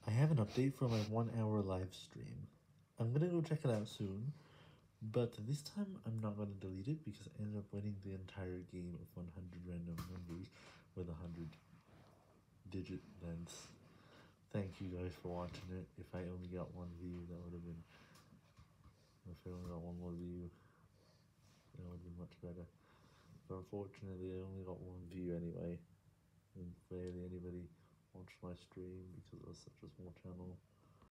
I have an update for my 1 hour live stream. I'm gonna go check it out soon, but this time I'm not gonna delete it because I ended up winning the entire game of 100 random numbers with 100 digit lengths. Thank you guys for watching it. If I only got one view, that would have been, if I only got one more view, that would have been much better. But unfortunately, I only got one view anyway, and barely anybody watched my stream because it was such a small channel.